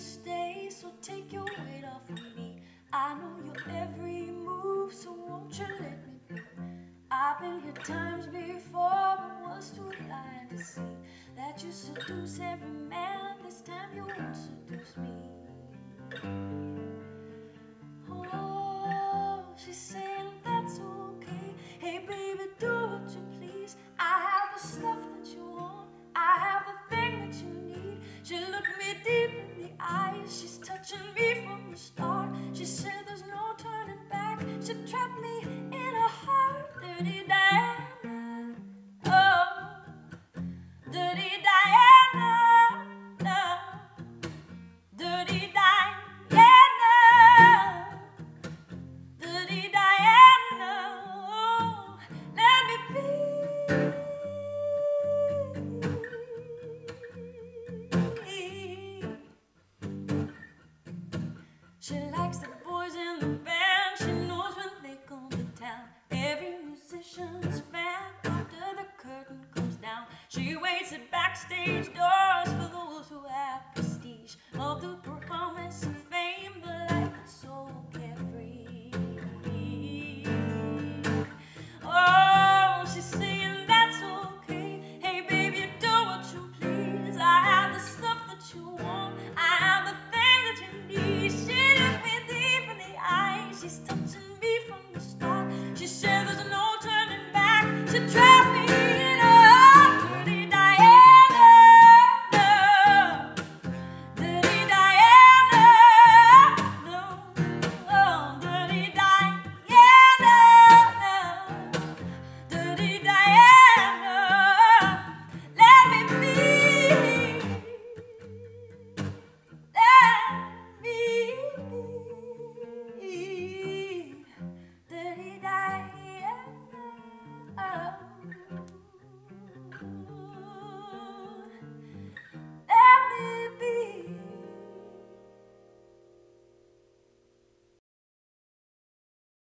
stay, so take your weight off of me. I know your every move, so won't you let me be? I've been here times before, but was too blind to see that you seduce every man. This time you won't seduce me. Oh, she's saying that's okay. Hey baby, do what you please. I have the stuff that you want, I have the thing that you need. She looked me deep in the eyes, she's touching me from the start. She said there's no turning back, she trapped me in her heart. Dirty Diana, oh, dirty Diana, no, dirty Diana, dirty Diana, oh, let me be. She likes the boys in the band, she knows when they come to town. Every musician's fan after the curtain comes down. She waits at backstage door